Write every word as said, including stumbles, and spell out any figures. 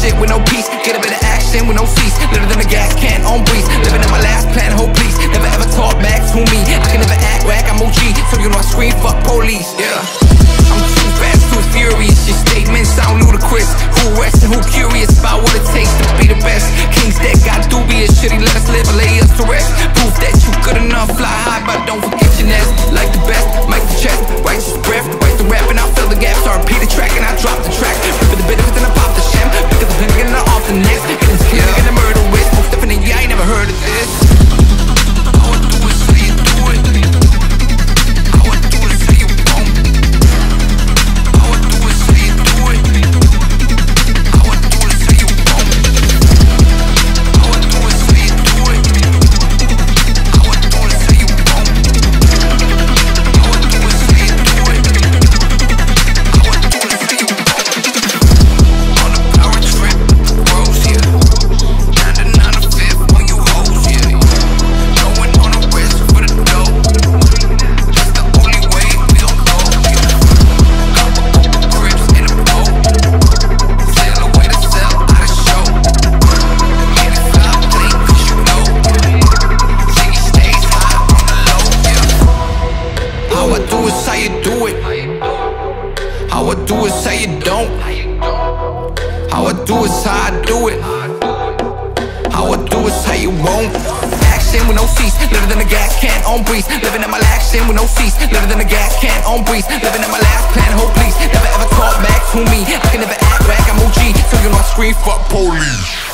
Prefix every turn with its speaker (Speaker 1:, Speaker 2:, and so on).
Speaker 1: shit with no peace. Get a bit of action with no cease. Litter than a gas can on breeze. Living in my last plan, hope please. Never ever talk back to me. I can never act whack, I'm O G. So you know I scream, fuck police. Yeah, I'm too fast, too furious. Your statements sound ludicrous. Who rests and who curious about what it takes to be the best? Kings that got dubious, should he let us live or lay us to rest? Proof that you good enough, fly high, but don't forget your nest. Like the best, mic the chest, righteous breath, write the rap and I fill the gaps. I repeat the track and I drop the track. Rip the bit of it and I pop the sham. Pick up the pen and I off the next. Get this kid and the murder with. Most definitely, I ain't never heard of this. All I do is say you do it. All I do is say you won't. All I do is say you do it. All I do is say you won't. All I do is say you do it. All I do is say you won't. All I do is say you do it. All I do is say you won't. On a power trip, rose here. ninety-nine to fifth on you hoes, yeah. Going on a risk for the dough. That's the only way we gon' go. Couple grips in a boat. Sail away to sell out of show. Get it fly plate, cause you know. Jiggy stage high on the low, yeah. How I do is how you do it. How I do is how you don't. How I do is how I do it. How I do is how you won't. Action with no cease. Litter than a gas can on breeze. Living in my last sin with no cease. Litter than a gas can on breeze. Living in my last plan, hope please. Never ever talk back to me. I can never act back, I'm O G. So you know I scream fuck police.